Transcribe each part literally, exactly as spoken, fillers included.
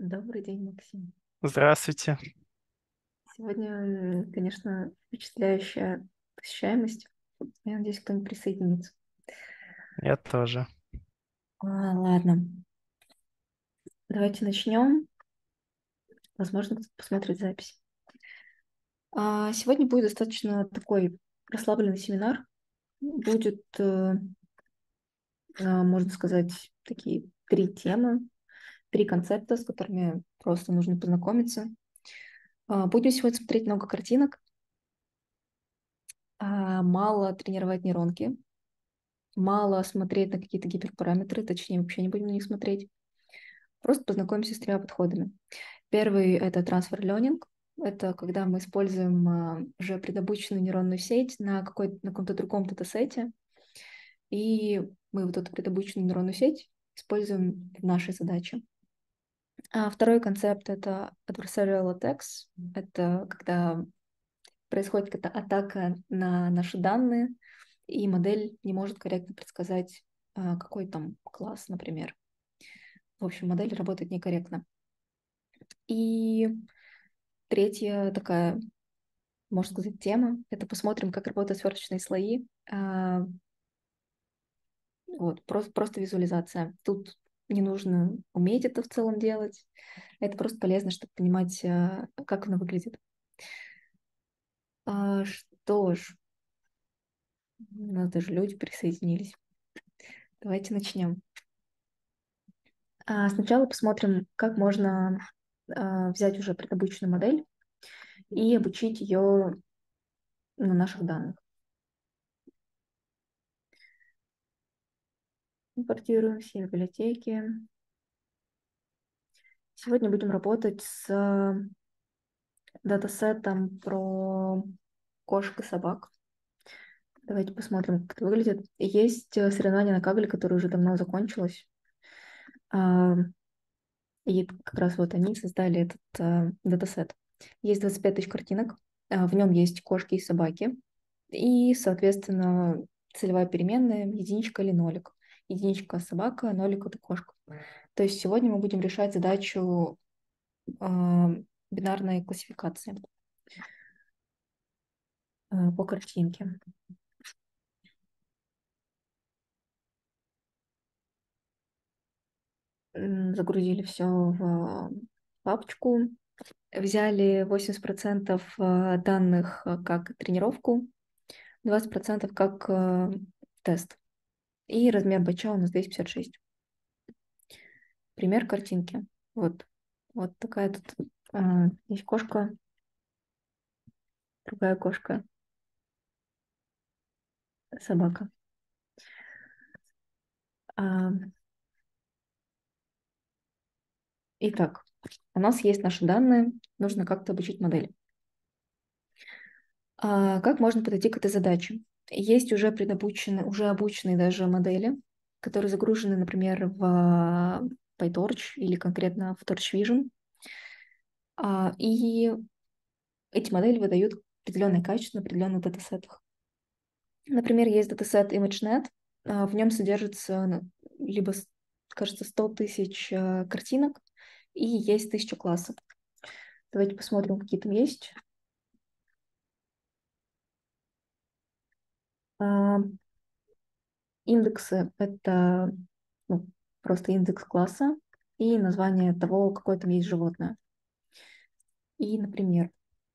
Добрый день, Максим. Здравствуйте. Сегодня, м, конечно, впечатляющая посещаемость. Я надеюсь, кто-нибудь присоединится. Я тоже. А, ладно, давайте начнем. Возможно, кто-то посмотрит запись. А, сегодня будет достаточно такой расслабленный семинар. Будет, э, а, можно сказать, такие три темы, три концепта, с которыми просто нужно познакомиться. А, будем сегодня смотреть много картинок, а, мало тренировать нейронки, мало смотреть на какие-то гиперпараметры, точнее, вообще не будем на них смотреть. Просто познакомимся с тремя подходами. Первый — это transfer learning. Это когда мы используем а, уже предобученную нейронную сеть на, какой, на каком-то другом датасете, и мы вот эту предобученную нейронную сеть используем в нашей задаче. А второй концепт — это adversarial attacks. Это когда происходит какая-то атака на наши данные, и модель не может корректно предсказать, а, какой там класс, например. В общем, модель работает некорректно. И третья такая, можно сказать, тема — это посмотрим, как работают сверточные слои. А, Вот, просто, просто визуализация. Тут не нужно уметь это в целом делать. Это просто полезно, чтобы понимать, а, как оно выглядит. А, Что ж, у нас даже люди присоединились. Давайте начнем. А, Сначала посмотрим, как можно а, взять уже предобученную модель и обучить ее на наших данных. Импортируем все библиотеки. Сегодня будем работать с датасетом про кошек и собак. Давайте посмотрим, как это выглядит. Есть э, соревнование на Кагле, которое уже давно закончилось. А, И как раз вот они создали этот а, датасет. Есть двадцать пять тысяч картинок. а, В нем есть кошки и собаки. И, соответственно, целевая переменная — единичка или нолик. Единичка — собака, нолик — это кошка. То есть сегодня мы будем решать задачу а, бинарной классификации а, по картинке. М, Загрузили все в папочку. Взяли восемьдесят процентов а, данных а, как тренировку, двадцать процентов как а, тест. И размер бача у нас двести пятьдесят шесть. Пример картинки. Вот. Вот такая тут а, есть кошка, другая кошка, собака. А, Итак, у нас есть наши данные, нужно как-то обучить модель. А как можно подойти к этой задаче? Есть уже предобученные, уже обученные даже модели, которые загружены, например, в PyTorch или конкретно в TorchVision. А, И эти модели выдают определенное качество на определенных датасетах. Например, есть датасет ImageNet, а, в нем содержится ну, либо, с- кажется, сто тысяч а, картинок и есть тысяча классов. Давайте посмотрим, какие там есть. А, Индексы — это ну, просто индекс класса и название того, какое там есть животное. И, например,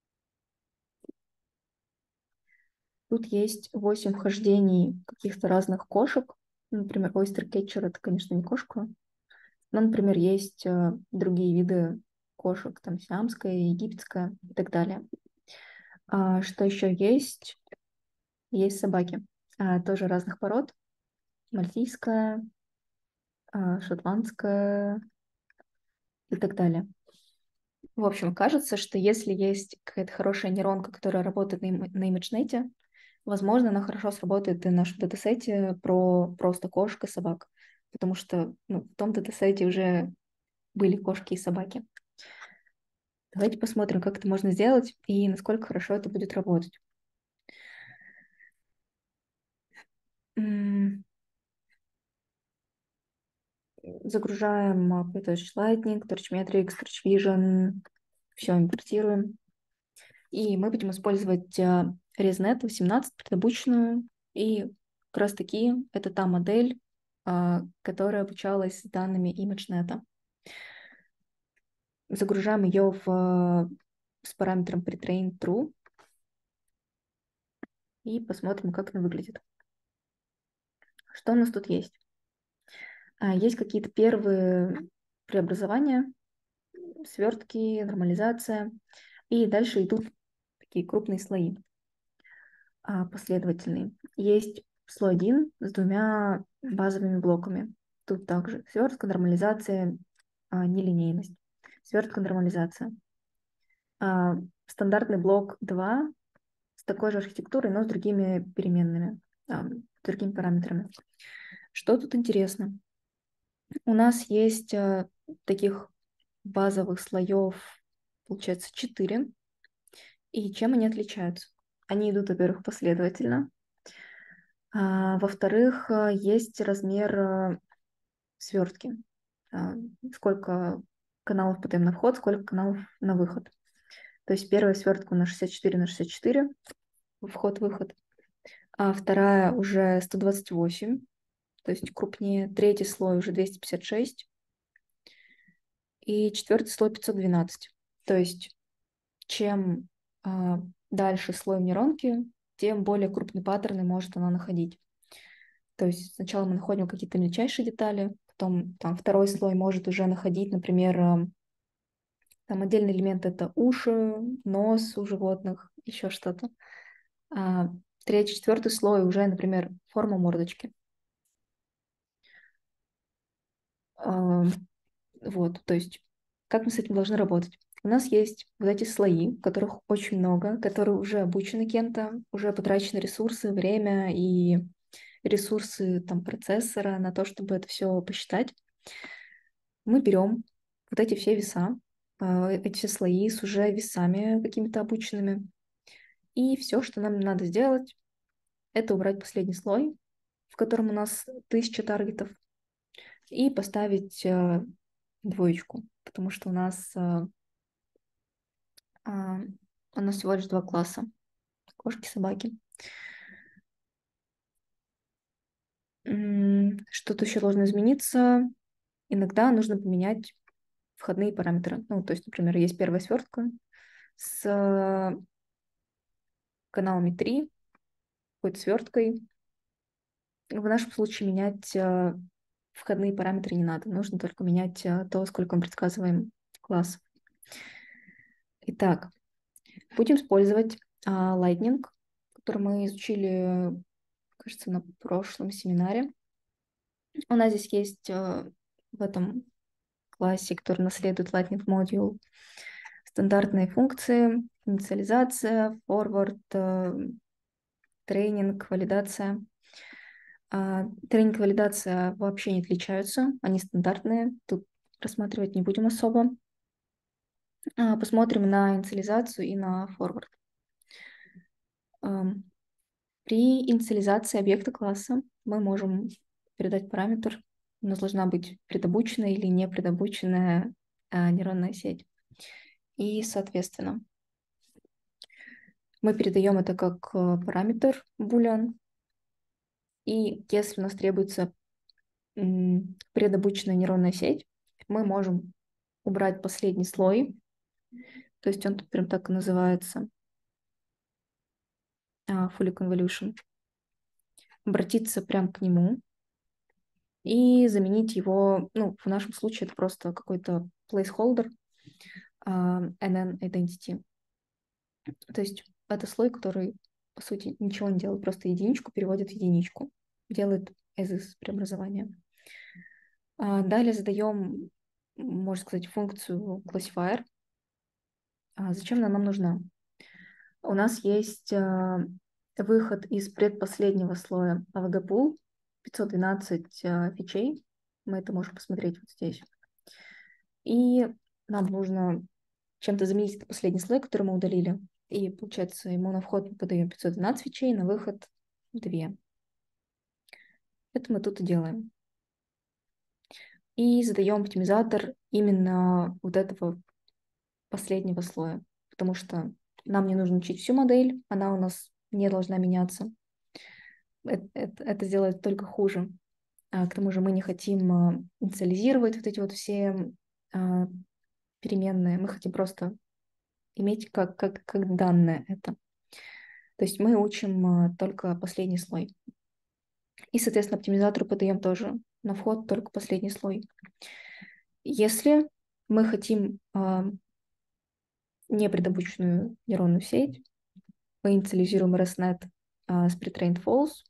тут есть восемь вхождений каких-то разных кошек. Например, ойстер-кетчер — это, конечно, не кошка. Но, например, есть э, другие виды кошек, там сиамская, египетская и так далее. А, что еще есть? Есть собаки. А, тоже разных пород. Мальтийская, а, шотландская и так далее. В общем, кажется, что если есть какая-то хорошая нейронка, которая работает на, им- на ImageNet, возможно, она хорошо сработает и в нашем датасете про просто кошек и собак, потому что ну, в том датасете уже были кошки и собаки. Давайте посмотрим, как это можно сделать и насколько хорошо это будет работать. М, Загружаем PyTorch Lightning, TorchMetrics, TorchVision, все импортируем. И мы будем использовать ResNet восемнадцать, предобученную. И как раз таки это та модель, которая обучалась с данными ImageNet. Загружаем ее в, с параметром pretrain true. И посмотрим, как она выглядит. Что у нас тут есть? Есть какие-то первые преобразования, свертки, нормализация. И дальше идут такие крупные слои, последовательные. Есть слой один с двумя базовыми блоками. Тут также свертка, нормализация, нелинейность. Свертка, нормализация. Стандартный блок два с такой же архитектурой, но с другими переменными, с другими параметрами. Что тут интересно? У нас есть таких базовых слоев, получается, четыре. И чем они отличаются? Они идут, во-первых, последовательно. А, во-вторых, есть размер свертки. А, сколько каналов ПТМ на вход, сколько каналов на выход. То есть первая свертка у нас шестьдесят четыре на шестьдесят четыре, вход-выход. А вторая уже сто двадцать восемь, то есть крупнее. Третий слой уже двести пятьдесят шесть. И четвертый слой пятьсот двенадцать. То есть чем а, дальше слой нейронки, тем более крупные паттерны может она находить. То есть сначала мы находим какие-то мельчайшие детали, потом там второй слой может уже находить, например, там отдельный элемент — это уши, нос у животных, еще что-то. А третий, четвертый слой уже, например, форма мордочки. А, вот, то есть как мы с этим должны работать? У нас есть вот эти слои, которых очень много, которые уже обучены кем-то, уже потрачены ресурсы, время и ресурсы там, процессора на то, чтобы это все посчитать. Мы берем вот эти все веса, эти все слои с уже весами какими-то обученными. И все, что нам надо сделать, это убрать последний слой, в котором у нас тысяча таргетов, и поставить двоечку, потому что у нас, у нас всего лишь два класса — кошки, собаки. Что-то еще должно измениться. Иногда нужно поменять входные параметры. Ну, то есть, например, есть первая свертка с каналами три, какой-то сверткой. В нашем случае менять входные параметры не надо. Нужно только менять то, сколько мы предсказываем класс. Итак, будем использовать Lightning, который мы изучили, кажется, на прошлом семинаре. У нас здесь есть в этом классе, который наследует Lightning Module, стандартные функции: инициализация, forward, тренинг, валидация. Тренинг и валидация вообще не отличаются, они стандартные, тут рассматривать не будем особо. Посмотрим на инициализацию и на forward. При инициализации объекта класса мы можем передать параметр. У нас должна быть предобученная или не предобученная нейронная сеть. И, соответственно, мы передаем это как параметр boolean. И если у нас требуется предобученная нейронная сеть, мы можем убрать последний слой. То есть он тут прям так и называется. Fully Convolution. Обратиться прям к нему и заменить его, ну, в нашем случае это просто какой-то placeholder, uh, эн эн Identity. То есть это слой, который, по сути, ничего не делает, просто единичку переводит в единичку, делает as is преобразование. Uh, далее задаем, можно сказать, функцию classifier. Uh, зачем она нам нужна? У нас есть uh, выход из предпоследнего слоя эй ви джи-pool, пятьсот двенадцать uh, фичей. Мы это можем посмотреть вот здесь. И нам нужно чем-то заменить этот последний слой, который мы удалили. И, получается, ему на вход мы подаем пятьсот двенадцать фичей, на выход два. Это мы тут и делаем. и задаем оптимизатор именно вот этого последнего слоя, потому что нам не нужно учить всю модель, она у нас не должна меняться. Это, это, это сделает только хуже. А, к тому же мы не хотим а, инициализировать вот эти вот все а, переменные, мы хотим просто иметь как, как, как данное это. То есть мы учим а, только последний слой. И, соответственно, оптимизатору подаем тоже на вход только последний слой. Если мы хотим а, непредобученную нейронную сеть, мы инициализируем ResNet а, с pretrained false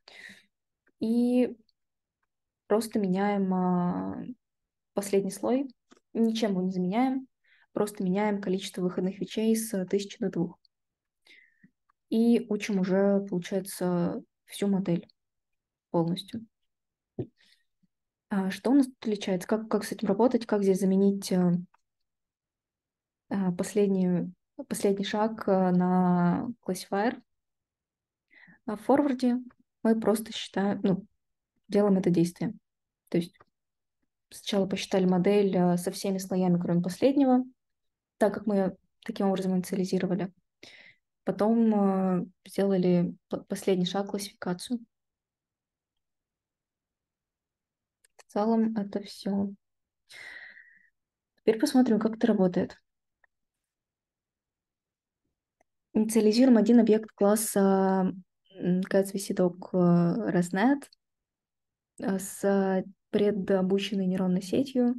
и просто меняем а, последний слой, ничем его не заменяем, просто меняем количество выходных вещей с тысячи до двух. И учим уже, получается, всю модель полностью. А что у нас тут отличается? Как, как с этим работать? Как здесь заменить а, а, последний, последний шаг а, на classifier? А в форварде мы просто считаем, ну, делаем это действие. То есть сначала посчитали модель а, со всеми слоями, кроме последнего, так как мы таким образом инициализировали. Потом а, сделали п- последний шаг, классификацию. В целом это все. Теперь посмотрим, как это работает. Инициализируем один объект класса м, CatsVCDoc э, ResNet э, с предобученной нейронной сетью.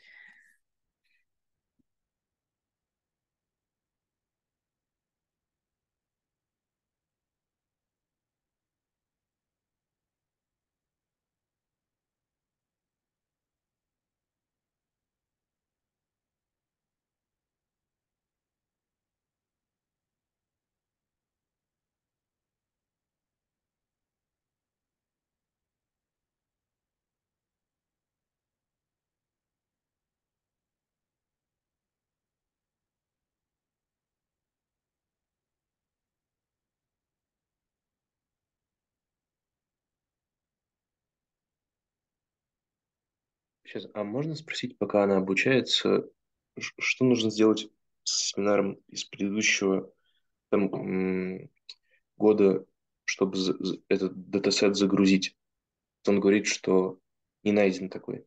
Сейчас, а можно спросить, пока она обучается, ш- что нужно сделать с семинаром из предыдущего там, м, года, чтобы за- за- этот датасет загрузить? Он говорит, что не найден такой.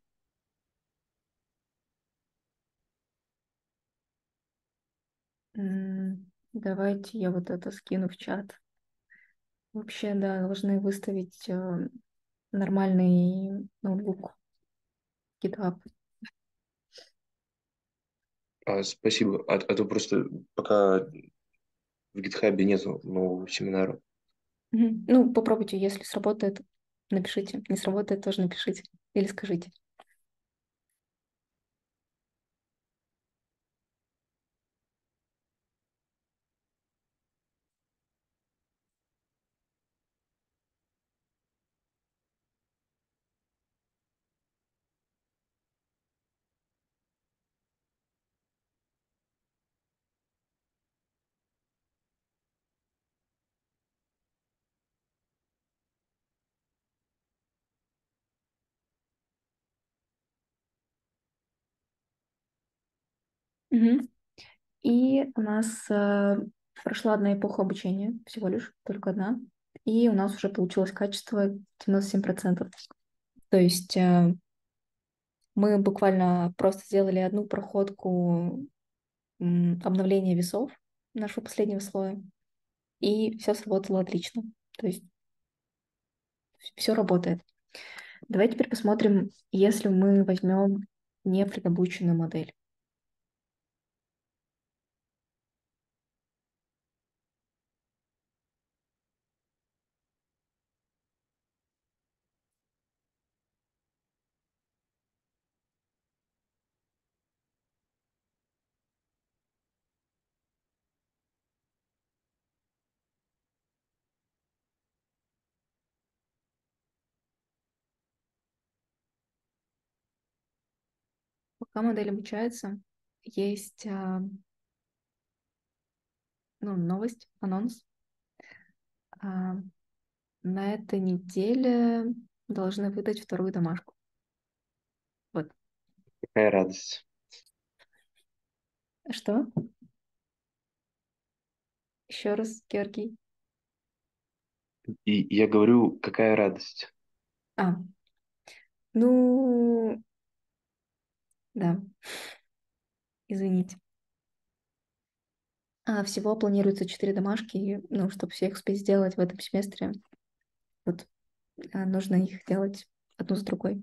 М, Давайте я вот это скину в чат. Вообще, да, должны выставить э, нормальный ноутбук GitHub. А, спасибо. А, а то просто пока в гитхабе нету нового семинара. Мгм. Ну, попробуйте, если сработает, напишите. Не сработает, тоже напишите. Или скажите. Мгм. И у нас э, прошла одна эпоха обучения, всего лишь, только одна. И у нас уже получилось качество девяносто семь процентов. То есть э, мы буквально просто сделали одну проходку м, обновления весов нашего последнего слоя, и все сработало отлично. То есть все работает. Давайте теперь посмотрим, если мы возьмем непредобученную модель. Пока модель обучается, есть а, ну, новость, анонс. А, на этой неделе должны выдать вторую домашку. Вот. Какая радость. Что? Еще раз, Георгий. И я говорю, какая радость. А, ну, да, извините. А, всего планируется четыре домашки, и, ну, чтобы всех успеть сделать в этом семестре, вот, а, нужно их делать одну за другой.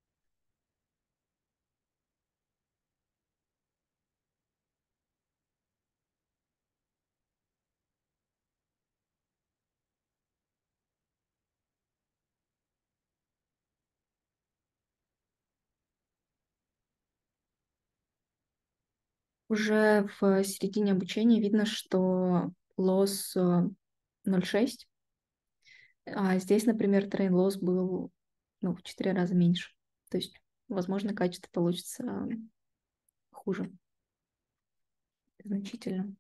Уже в середине обучения видно, что лосс э, ноль целых шесть десятых, а здесь, например, train loss был, ну, в четыре раза меньше. То есть, возможно, качество получится хуже значительно.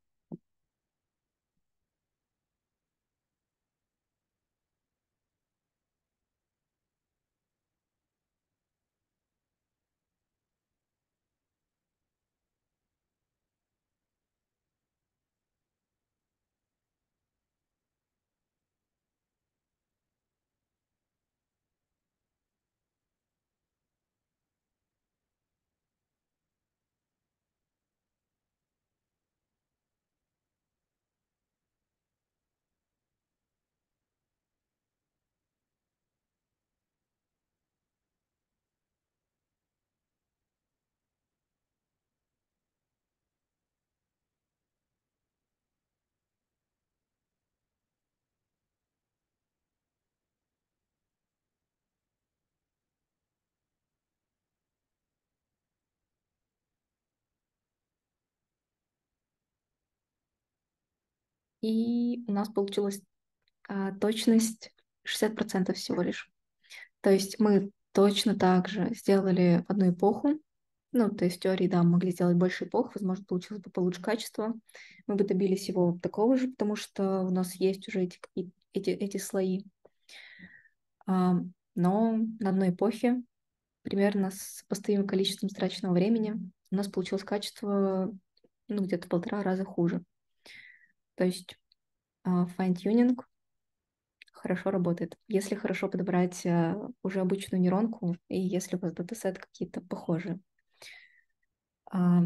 И у нас получилась а, точность шестьдесят процентов всего лишь. То есть мы точно так же сделали одну эпоху. Ну, то есть в теории, да, мы могли сделать больше эпох, возможно, получилось бы получше качество. Мы бы добились его такого же, потому что у нас есть уже эти, какие- эти, эти слои. А, но на одной эпохе, примерно с сопоставимым количеством страченного времени, у нас получилось качество, ну, где-то в полтора раза хуже. То есть а, fine-tuning хорошо работает. Если хорошо подобрать а, уже обычную нейронку, и если у вас датасет какие-то похожие. А,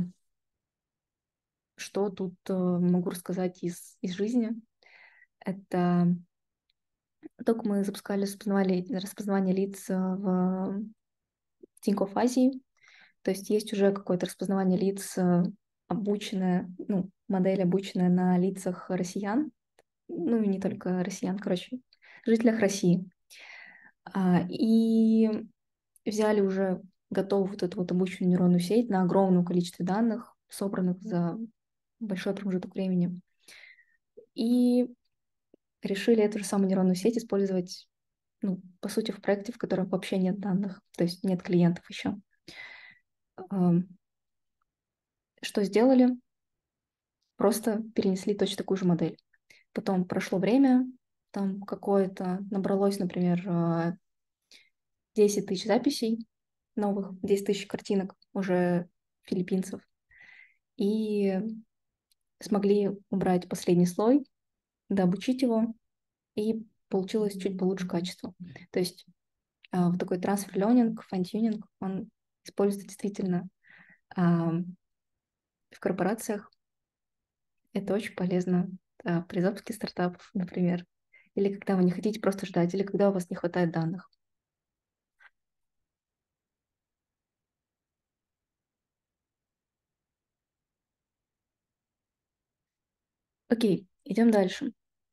что тут э, могу рассказать из, из жизни? Это только мы запускали распознавали, распознавание лиц э, в Тинькофф Азии. То есть есть уже какое-то распознавание лиц, э, обученное, ну, модель, обученная на лицах россиян, ну и не только россиян, короче, жителях России. А, и взяли уже готовую вот эту вот обученную нейронную сеть на огромном количестве данных, собранных за большой промежуток времени. И решили эту же самую нейронную сеть использовать, ну, по сути, в проекте, в котором вообще нет данных, то есть нет клиентов еще. Ам, Что сделали? Просто перенесли точно такую же модель. Потом прошло время, там какое-то набралось, например, а, десять тысяч записей новых, десять тысяч картинок уже филиппинцев. И смогли убрать последний слой, дообучить его, и получилось чуть получше качество. То есть а, вот такой трансфер learning, fine-tuning, он используется действительно а, в корпорациях. Это очень полезно а, при запуске стартапов, например, или когда вы не хотите просто ждать, или когда у вас не хватает данных. Окей, идем дальше.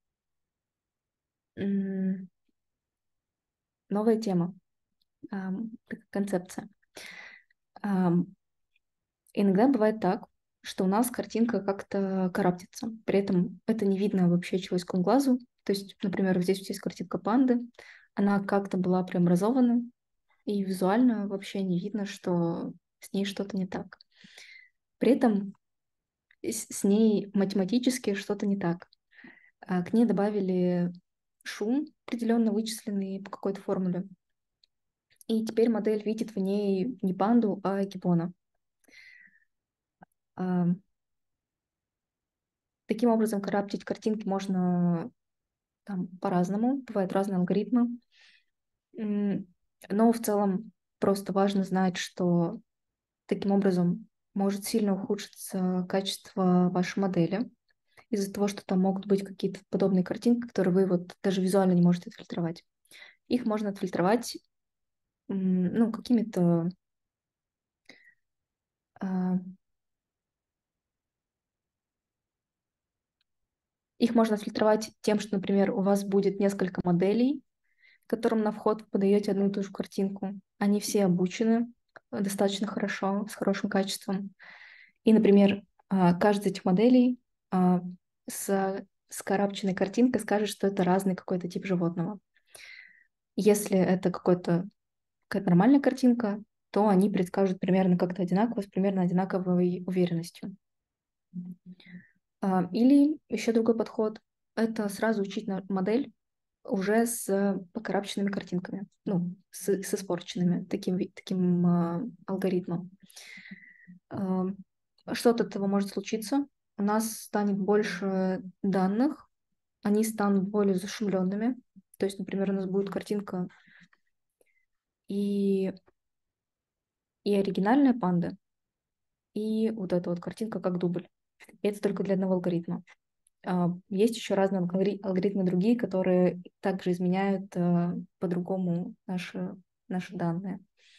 М, Новая тема, ам, такая концепция. Ам, Иногда бывает так, что у нас картинка как-то караптится. При этом это не видно вообще человеческому глазу. То есть, например, вот здесь вот есть картинка панды, она как-то была преобразована, и визуально вообще не видно, что с ней что-то не так. При этом с с ней математически что-то не так. А, К ней добавили шум, определенно вычисленный по какой-то формуле. И теперь модель видит в ней не панду, а гиббона. А, Таким образом, караптить картинки можно там по-разному, бывают разные алгоритмы. М, Но в целом просто важно знать, что таким образом может сильно ухудшиться качество вашей модели из-за того, что там могут быть какие-то подобные картинки, которые вы вот даже визуально не можете отфильтровать. Их можно отфильтровать м, ну, какими-то а, их можно отфильтровать тем, что, например, у вас будет несколько моделей, которым на вход вы подаете одну и ту же картинку. Они все обучены э, достаточно хорошо, с хорошим качеством. И, например, а, каждая из этих моделей а, с скарабченной картинкой скажет, что это разный какой-то тип животного. Если это какой-то, какая-то нормальная картинка, то они предскажут примерно как-то одинаково, с примерно одинаковой уверенностью. А, Или еще другой подход — это сразу учить на- модель уже с покарабченными картинками, ну, с, с испорченными таким, ви- таким а, алгоритмом. А, Что от этого может случиться? У нас станет больше данных, они станут более зашумленными. То есть, например, у нас будет картинка и, и оригинальная панда, и вот эта вот картинка как дубль. И это только для одного алгоритма. А, Есть еще разные алгори- алгоритмы другие, которые также изменяют а, по-другому наши, наши данные.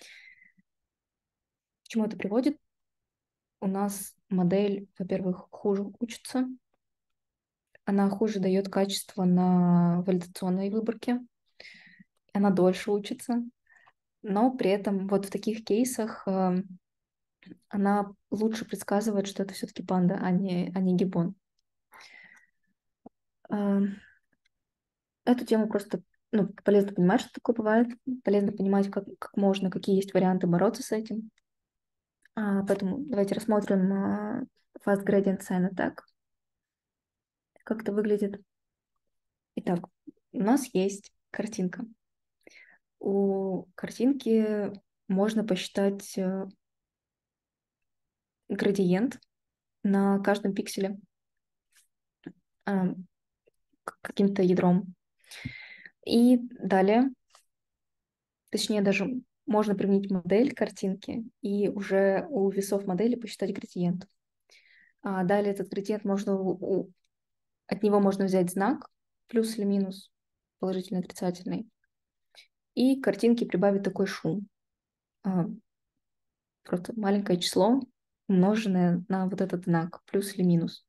К чему это приводит? У нас модель, во-первых, хуже учится, она хуже дает качество на валидационной выборке, она дольше учится, но при этом вот в таких кейсах э, она лучше предсказывает, что это все-таки панда, а не, а не гиббон. Э, Эту тему просто ну, полезно понимать, что такое бывает, полезно понимать, как, как можно, какие есть варианты бороться с этим. А, поэтому давайте рассмотрим а, Fast Gradient Sign Attack, как это выглядит. Итак, у нас есть картинка. У картинки можно посчитать э, градиент на каждом пикселе э, к- каким-то ядром. И далее, точнее даже можно применить модель картинки и уже у весов модели посчитать градиент. А далее этот градиент можно у- у- от него можно взять знак плюс или минус, положительный, отрицательный, и к картинке прибавить такой шум. А, Просто маленькое число, умноженное на вот этот знак плюс или минус.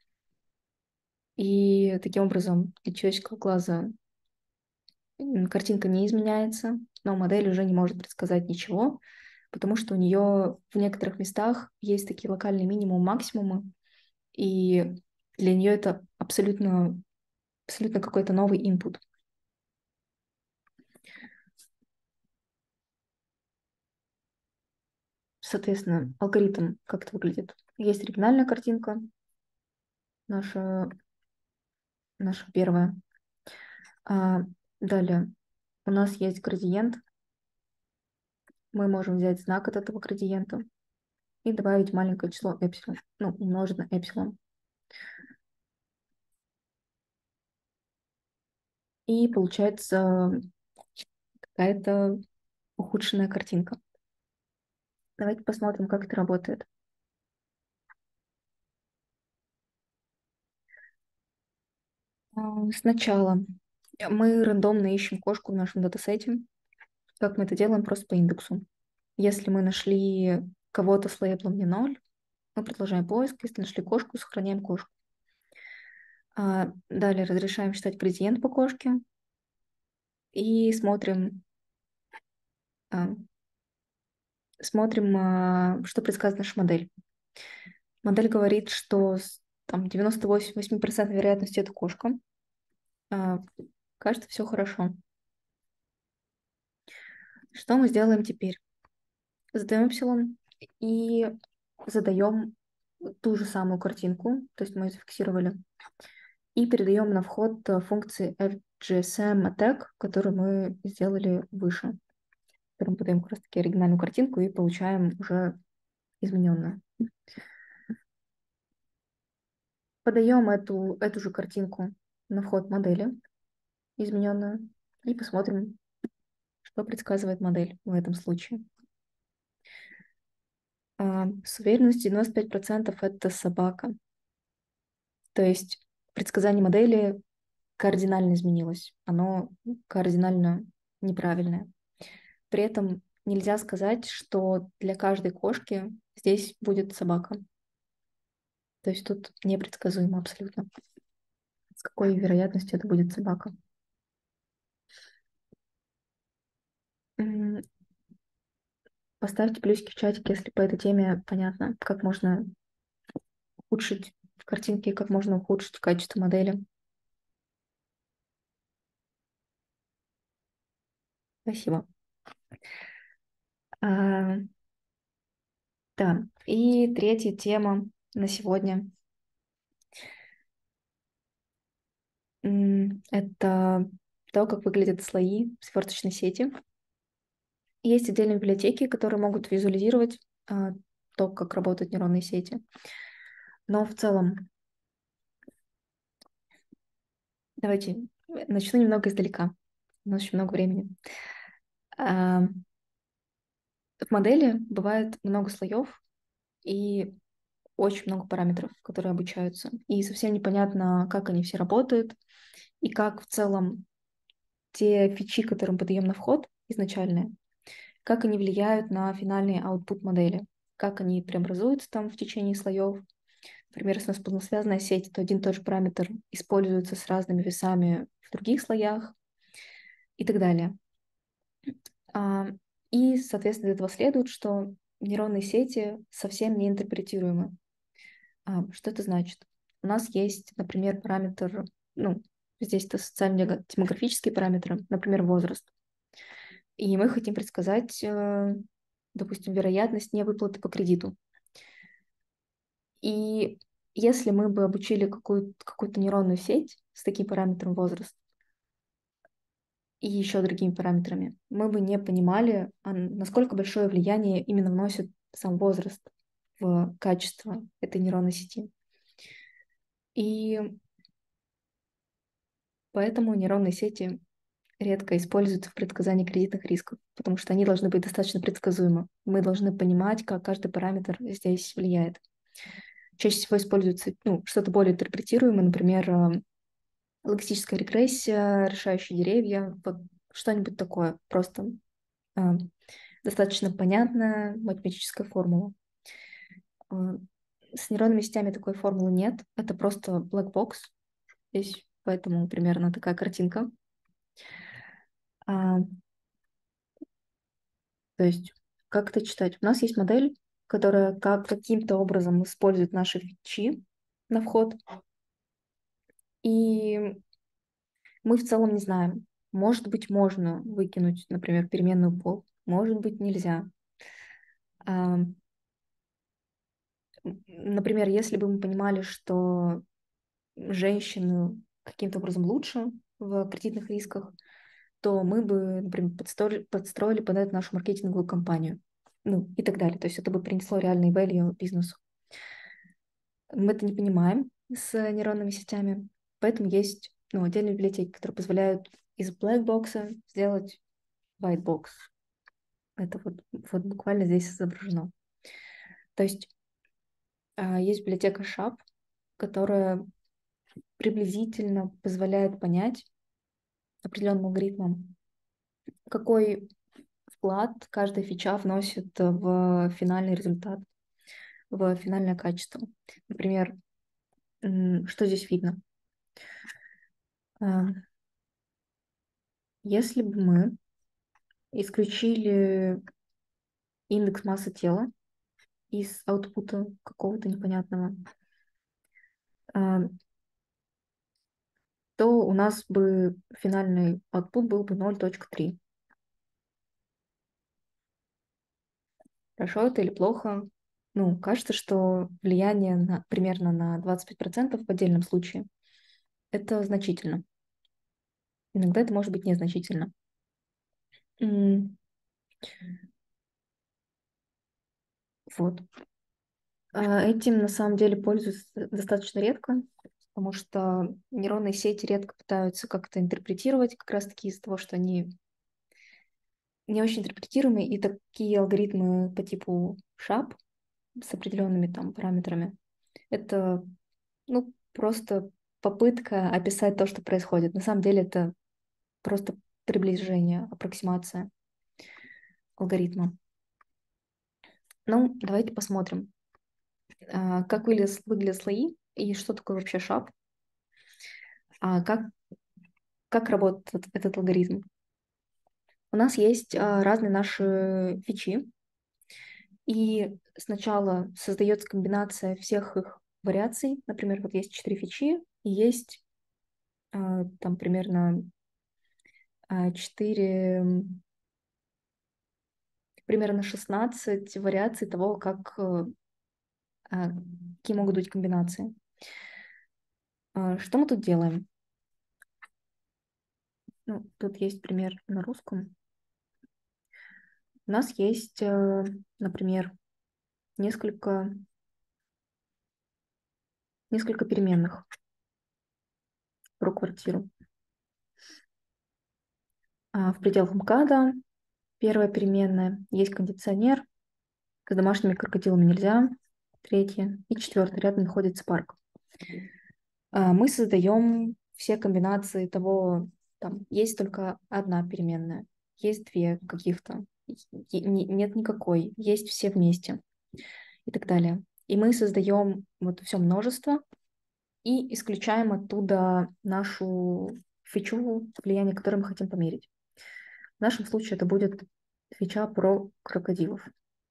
И таким образом для человеческого глаза м, картинка не изменяется, но модель уже не может предсказать ничего, потому что у нее в некоторых местах есть такие локальные минимумы, максимумы, и для нее это абсолютно, абсолютно какой-то новый input. Соответственно, алгоритм как это выглядит. Есть оригинальная картинка, наша, наша первая. А далее у нас есть градиент. Мы можем взять знак от этого градиента и добавить маленькое число эпсилон, ну, умножить на эпсилон. И получается какая-то ухудшенная картинка. Давайте посмотрим, как это работает. А, Сначала мы рандомно ищем кошку в нашем датасете. Как мы это делаем? Просто по индексу. Если мы нашли кого-то с лейблом не ноль, мы продолжаем поиск. Если нашли кошку, сохраняем кошку. А далее разрешаем считать градиент по кошке и смотрим, а, смотрим, а, что предсказывает наша модель. Модель говорит, что с там, девяносто восемь процентов вероятности это кошка. А, Кажется, все хорошо. Что мы сделаем теперь? Задаем эпсилон и задаем ту же самую картинку, то есть мы ее зафиксировали, и передаем на вход э, функции эф джи эс эм attack, которую мы сделали выше. которым подаем как раз-таки оригинальную картинку и получаем уже измененную. Подаем эту, эту же картинку на вход модели, измененную, и посмотрим, что предсказывает модель в этом случае. А, с уверенностью девяносто пять процентов это собака. То есть предсказание модели кардинально изменилось. Оно кардинально неправильное. При этом нельзя сказать, что для каждой кошки здесь будет собака. То есть тут непредсказуемо абсолютно, с какой вероятностью это будет собака. М, Поставьте плюсики в чатике, если по этой теме понятно, как можно улучшить в картинке, как можно ухудшить качество модели. Спасибо. А, да, и третья тема на сегодня. М, Это то, как выглядят слои в сверточной сети. Есть отдельные библиотеки, которые могут визуализировать а, то, как работают нейронные сети. Но в целом, давайте начну немного издалека. У нас еще много времени. А, В модели бывает много слоев и очень много параметров, которые обучаются. И совсем непонятно, как они все работают и как в целом те фичи, которые мы подаем на вход изначальные, как они влияют на финальный output модели, как они преобразуются там в течение слоев. Например, если у нас полносвязанная сеть, то один и тот же параметр используется с разными весами в других слоях и так далее. А, И, соответственно, из этого следует, что нейронные сети совсем не интерпретируемы. А, Что это значит? У нас есть, например, параметр, ну, здесь это социально-демографические параметры, например, возраст. И мы хотим предсказать, э, допустим, вероятность невыплаты по кредиту. И если мы бы обучили какую-то, какую-то нейронную сеть с таким параметром возраст и еще другими параметрами, мы бы не понимали, а насколько большое влияние именно вносит сам возраст в качество этой нейронной сети. И поэтому нейронные сети редко используются в предсказании кредитных рисков, потому что они должны быть достаточно предсказуемы. Мы должны понимать, как каждый параметр здесь влияет. Чаще всего используется ну, что-то более интерпретируемое, например, э, логистическая регрессия, решающие деревья, вот что-нибудь такое, просто э, достаточно понятная математическая формула. Э, С нейронными сетями такой формулы нет, это просто black box, здесь поэтому примерно такая картинка. А, То есть, как это читать? У нас есть модель, которая как каким-то образом использует наши фичи на вход, и мы в целом не знаем. Может быть, можно выкинуть, например, переменную пол, может быть, нельзя. А, м, Например, если бы мы понимали, что женщины каким-то образом лучше в кредитных рисках, то мы бы, например, подстроили, подстроили под это нашу маркетинговую кампанию. Ну, и так далее. То есть это бы принесло реальный value бизнесу. Мы это не понимаем с нейронными сетями, поэтому есть ну, отдельные библиотеки, которые позволяют из black box сделать white box. Это вот, вот буквально здесь изображено. То есть а, есть библиотека шап, которая приблизительно позволяет понять определенным алгоритмом, какой вклад каждая фича вносит в финальный результат, в финальное качество. Например, м, что здесь видно? А, Если бы мы исключили индекс массы тела из аутпута какого-то непонятного, а, то у нас бы финальный output был бы ноль точка три. Хорошо это или плохо? Ну, кажется, что влияние на, примерно на двадцать пять процентов в отдельном случае это значительно. Иногда это может быть незначительно. М, Вот. А, Этим на самом деле пользуются достаточно редко, потому что нейронные сети редко пытаются как-то интерпретировать, как раз-таки из-за того, что они не очень интерпретируемы, и такие алгоритмы по типу шап с определенными там параметрами, это, ну, просто попытка описать то, что происходит. На самом деле это просто приближение, аппроксимация алгоритма. Ну, давайте посмотрим, а, как выглядят, выглядят слои и что такое вообще шап, а как, как работает этот, этот алгоритм. У нас есть а, разные наши фичи, и сначала создается комбинация всех их вариаций. Например, вот есть четыре фичи, и есть а, там примерно а, четыре, примерно шестнадцать вариаций того, как, э, а, какие могут быть комбинации. А, Что мы тут делаем? Ну, тут есть пример на русском. У нас есть, э, например, несколько, несколько переменных про квартиру. А, В пределах МКАДа первая переменная есть кондиционер, с домашними крокодилами нельзя. Третья. И четвертая. Рядом находится парк. А, Мы создаем все комбинации того, там есть только одна переменная, есть две каких-то, е- не- нет никакой, есть все вместе и так далее. И мы создаем вот все множество и исключаем оттуда нашу фичу, влияние которой мы хотим померить. В нашем случае это будет фича про крокодилов.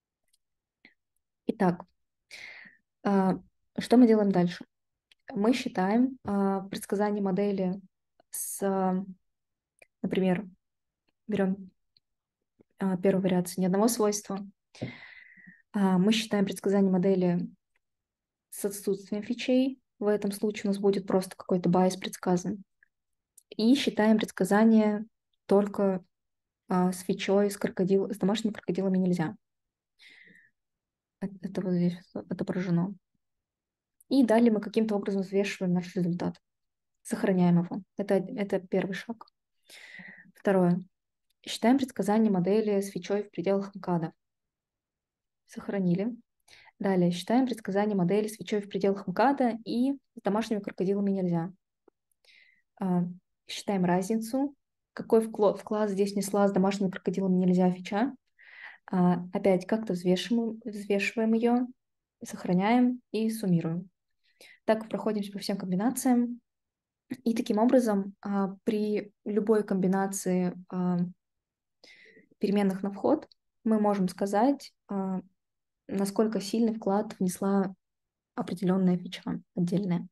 Итак, а, что мы делаем дальше? Мы считаем а, предсказание модели с, а, например, берем а, первую вариацию ни одного свойства. А, Мы считаем предсказание модели с отсутствием фичей. В этом случае у нас будет просто какой-то байс предсказан. И считаем предсказание только а, с фичой с, крокодил, с домашними крокодилами нельзя. Э- Это вот здесь отображено. И далее мы каким-то образом взвешиваем наш результат. Сохраняем его. Это, это первый шаг. Второе. Считаем предсказание модели с фичой в пределах МКАДа. Сохранили. Далее. Считаем предсказание модели с фичой в пределах МКАДа и с домашними крокодилами нельзя. А, Считаем разницу. Какой вклад, вклад здесь несла с домашними крокодилами нельзя фича. А, Опять как-то взвешиваем, взвешиваем ее, сохраняем и суммируем. Так проходимся по всем комбинациям. И таким образом а, при любой комбинации а, переменных на вход мы можем сказать, а, насколько сильный вклад внесла определенная фича отдельная.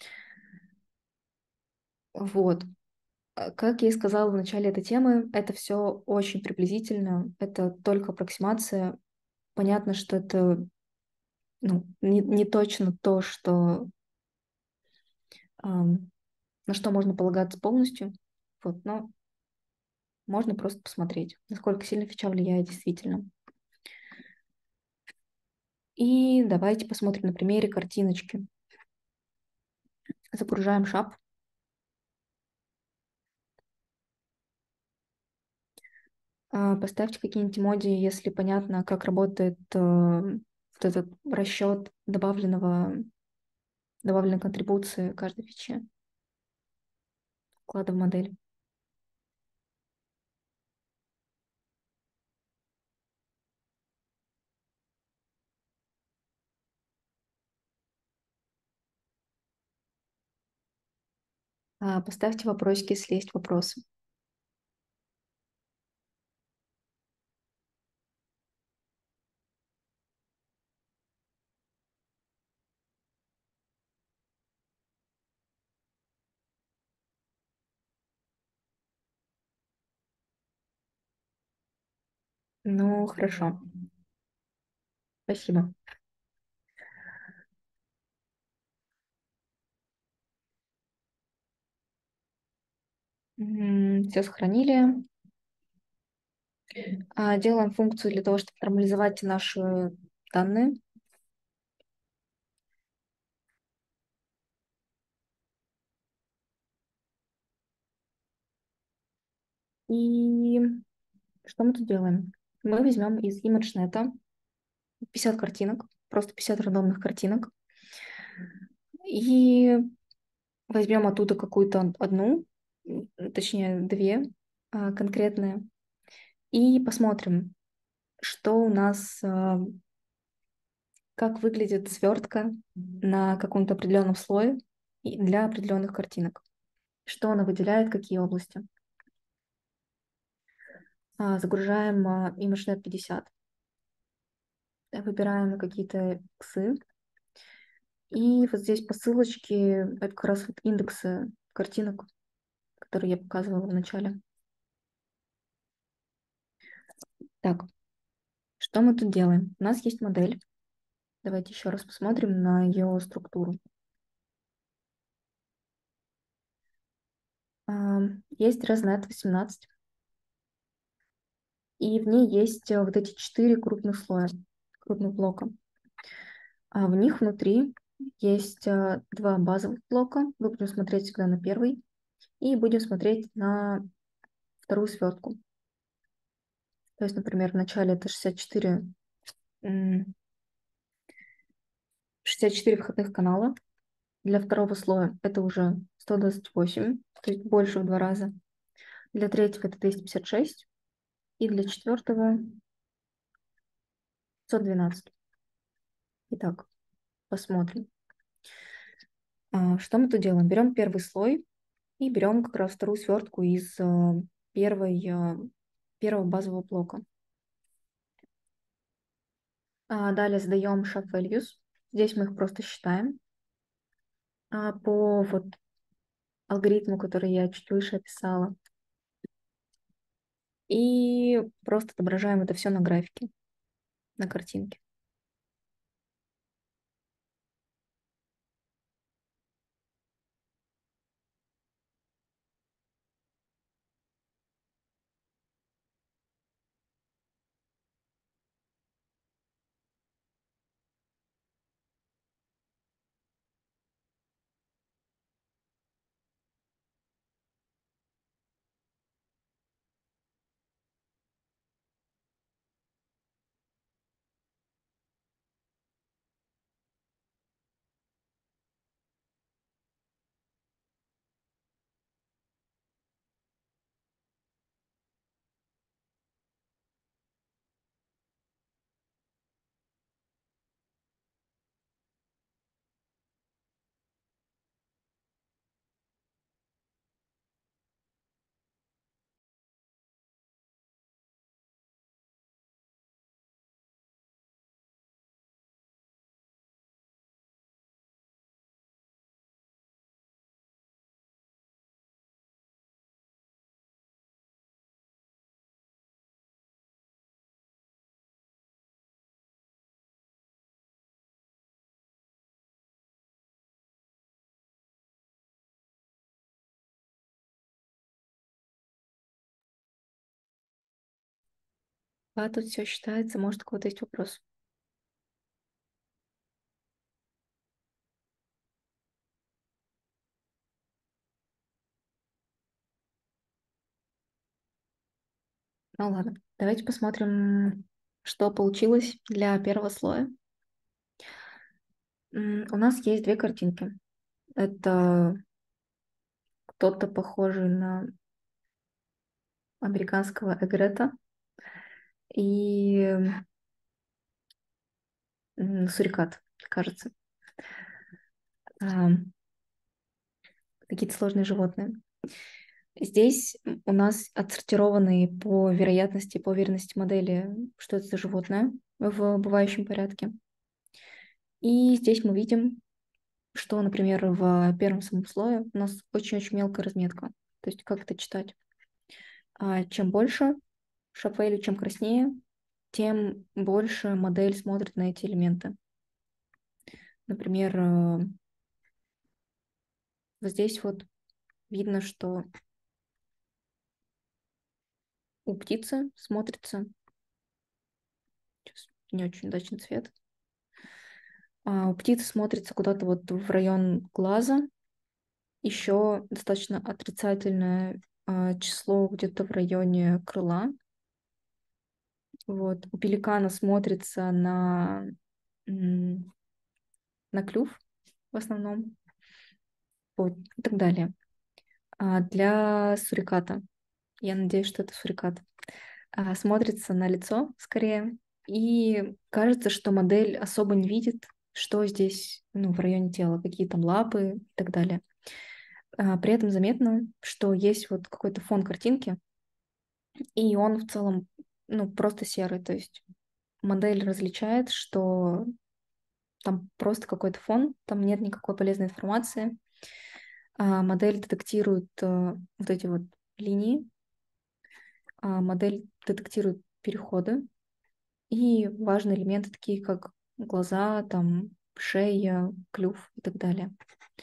Вот. А, Как я и сказала в начале этой темы, это все очень приблизительно, это только аппроксимация. Понятно, что это, ну, не, не точно то, что, ам, на что можно полагаться полностью, вот, но можно просто посмотреть, насколько сильно фича влияет действительно. И давайте посмотрим на примере картиночки. Загружаем шап. А, Поставьте какие-нибудь эмодзи, если понятно, как работает э, вот этот расчет добавленного, добавленной контрибуции каждой фичи, вклада в модель. А, Поставьте вопросики, если есть вопросы. Ну, хорошо. Спасибо. Все сохранили. А, Делаем функцию для того, чтобы нормализовать наши данные. И что мы тут делаем? Мы возьмем из ImageNet пятьдесят картинок, просто пятьдесят рандомных картинок, и возьмем оттуда какую-то одну, м, точнее две а, конкретные, и посмотрим, что у нас, а, как выглядит свертка на каком-то определенном слое и для определенных картинок, что она выделяет, какие области. А, Загружаем а, ImageNet пятьдесят, выбираем какие-то иксы, и вот здесь по ссылочке это как раз вот индексы картинок, которые я показывала в начале. Так, что мы тут делаем? У нас есть модель. Давайте еще раз посмотрим на ее структуру. А, Есть ResNet восемнадцать, и в ней есть э, вот эти четыре крупных слоя, крупных блока. А в них внутри есть э, два базовых блока. Мы будем смотреть всегда на первый и будем смотреть на вторую свертку. То есть, например, в начале это шестьдесят четыре, м, шестьдесят четыре входных канала. Для второго слоя это уже сто двадцать восемь, то есть больше в два раза. Для третьего это двести пятьдесят шесть. И для четвертого пятьсот двенадцать. Итак, посмотрим. А, Что мы тут делаем? Берем первый слой и берем как раз вторую свертку из э, первой, э, первого базового блока. А, Далее задаем shape values. Здесь мы их просто считаем а, по вот алгоритму, который я чуть выше описала. И просто отображаем это все на графике, на картинке. А тут все считается. Может, у кого-то есть вопрос? Ну ладно, давайте посмотрим, что получилось для первого слоя. М, У нас есть две картинки. Это кто-то похожий на американского Эгрета и м, сурикат, кажется. А, Какие-то сложные животные. Здесь у нас отсортированы по вероятности, по уверенности модели, что это за животное в бывающем порядке. И здесь мы видим, что, например, в первом самом слое у нас очень-очень мелкая разметка. То есть как это читать? А чем больше шапелю, чем краснее, тем больше модель смотрит на эти элементы. Например, э, вот здесь вот видно, что у птицы смотрится. Сейчас не очень удачный цвет. А, у птицы смотрится куда-то вот в район глаза. Еще достаточно отрицательное а, число где-то в районе крыла. Вот. У пеликана смотрится на, м, на клюв в основном. Вот. И так далее. А для суриката, я надеюсь, что это сурикат, а, смотрится на лицо скорее. И кажется, что модель особо не видит, что здесь, ну, в районе тела, какие там лапы и так далее. А, при этом заметно, что есть вот какой-то фон картинки, и он в целом, ну, просто серый. То есть модель различает, что там просто какой-то фон, там нет никакой полезной информации. А, модель детектирует а, вот эти вот линии, а, модель детектирует переходы и важные элементы, такие как глаза, там, шея, клюв и так далее.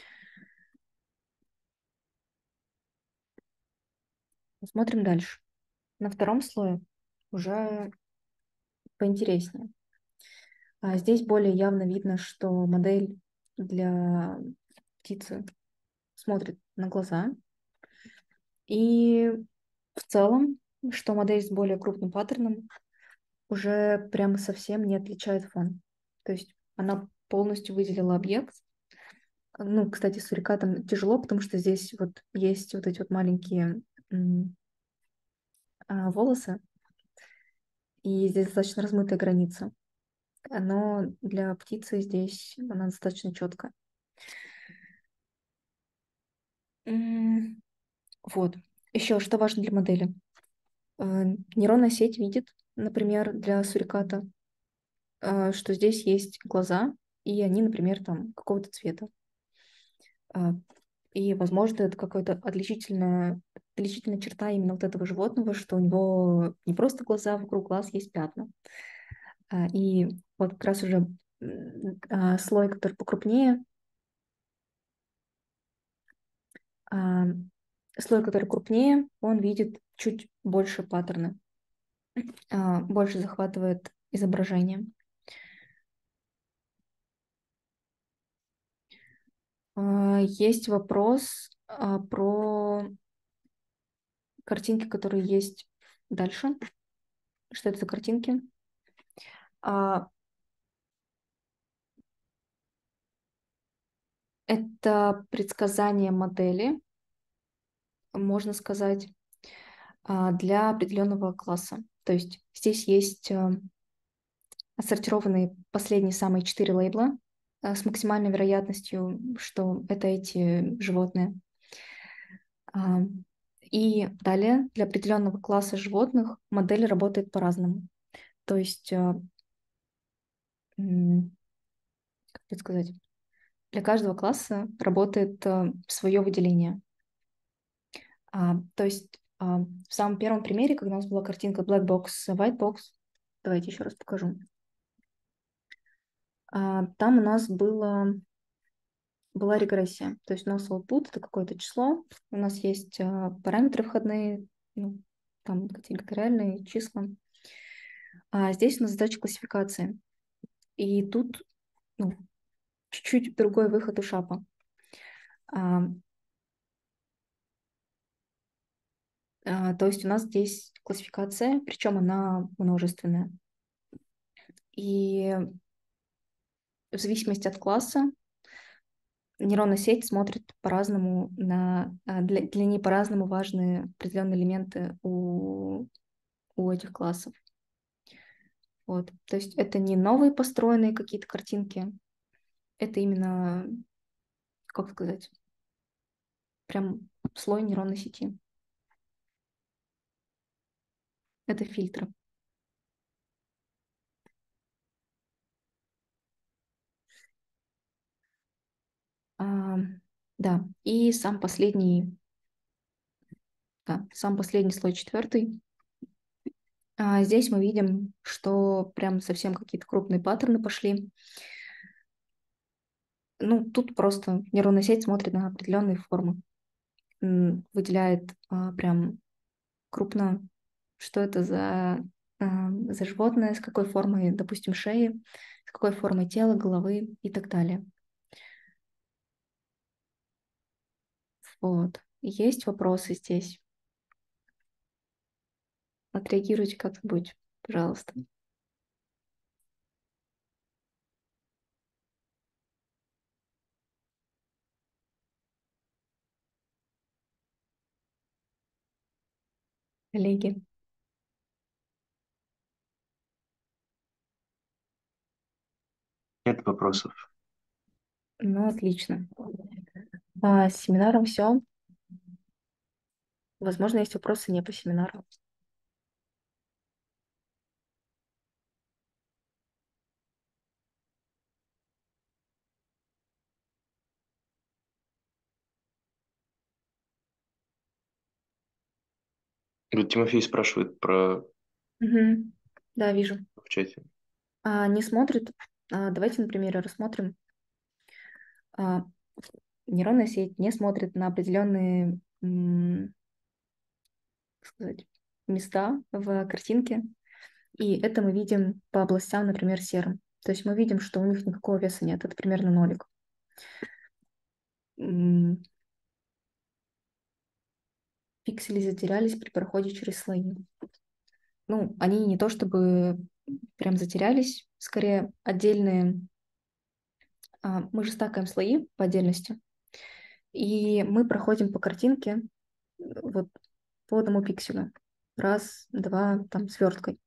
Смотрим дальше. На втором слое уже поинтереснее. А здесь более явно видно, что модель для птицы смотрит на глаза. И в целом, что модель с более крупным паттерном уже прямо совсем не отличает фон. То есть она полностью выделила объект. Ну, кстати, с сурикатом тяжело, потому что здесь вот есть вот эти вот маленькие м, а, волосы, и здесь достаточно размытая граница. Но для птицы здесь она достаточно четкая. М, Вот. Еще что важно для модели? Э, Нейронная сеть видит, например, для суриката, э, что здесь есть глаза, и они, например, там какого-то цвета. А, И, возможно, это какая-то отличительная, отличительная черта именно вот этого животного, что у него не просто глаза, вокруг глаз есть пятна. А, И вот как раз уже м, а, слой, который покрупнее, а, слой, который крупнее, он видит чуть больше паттерна, а, больше захватывает изображение. А, Есть вопрос а, про картинки, которые есть дальше. Что это за картинки? А, Это предсказание модели, можно сказать, а, для определенного класса. То есть здесь есть а, отсортированные последние самые четыре лейбла а, с максимальной вероятностью, что это эти животные. А, И далее для определенного класса животных модель работает по-разному. То есть, а, м, как это сказать, для каждого класса работает свое выделение. А, то есть а, в самом первом примере, когда у нас была картинка black box, white box, давайте еще раз покажу. А, там у нас было, была регрессия. То есть у нас output — это какое-то число, у нас есть а, параметры входные, ну, там категориальные числа. А здесь у нас задача классификации. И тут ну, чуть-чуть другой выход у шапа. А, а, то есть у нас здесь классификация, причем она множественная. И в зависимости от класса нейронная сеть смотрит по-разному на... а, Для, для ней по-разному важны определенные элементы у, у этих классов. Вот. То есть это не новые построенные какие-то картинки, это именно, как сказать, прям слой нейронной сети. Это фильтры. А, да, и сам последний, да, сам последний слой, четвертый. А, здесь мы видим, что прям совсем какие-то крупные паттерны пошли. Ну, тут просто нейронная сеть смотрит на определенные формы, м, выделяет а, прям крупно что это за, эм, за животное, с какой формой, допустим, шеи, с какой формой тела, головы и так далее. Вот. Есть вопросы здесь? Отреагируйте как-нибудь, пожалуйста. Коллеги. Нет вопросов. Ну, отлично. А, с семинаром все. Возможно, есть вопросы не по семинару. Вот Тимофей спрашивает про Мгм. Да, вижу. в чате. А, не смотрит. А, давайте на примере рассмотрим. А, нейронная сеть не смотрит на определенные, м, как сказать, места в картинке. И это мы видим по областям, например, серым. То есть мы видим, что у них никакого веса нет. Это примерно нолик. М, Пиксели затерялись при проходе через слои. Ну, они не то чтобы прям затерялись, скорее отдельные. а, Мы же стакаем слои по отдельности, и мы проходим по картинке э, вот по одному пикселю. Раз, два, там, сверткой.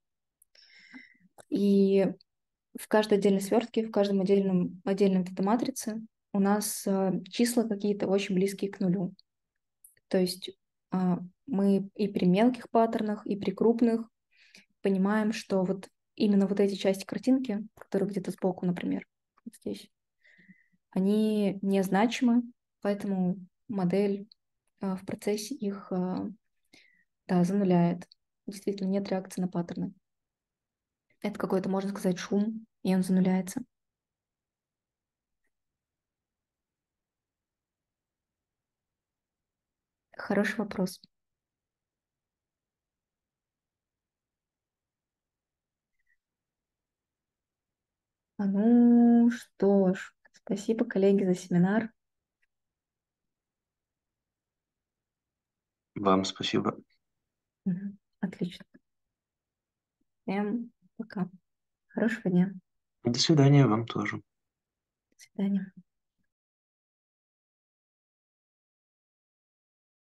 И в каждой отдельной свертке, в каждом отдельном, отдельном дата-матрице у нас а, числа какие-то очень близкие к нулю. То есть а, мы и при мелких паттернах, и при крупных понимаем, что вот именно вот эти части картинки, которые где-то сбоку, например, вот здесь, они незначимы, поэтому модель а, в процессе их а, да, зануляет. Действительно, нет реакции на паттерны. Это какой-то, можно сказать, шум, и он зануляется. Хороший вопрос. А ну что ж, спасибо, коллеги, за семинар. Вам спасибо. Мгм. Отлично. Всем пока. Хорошего дня. До свидания вам тоже. До свидания.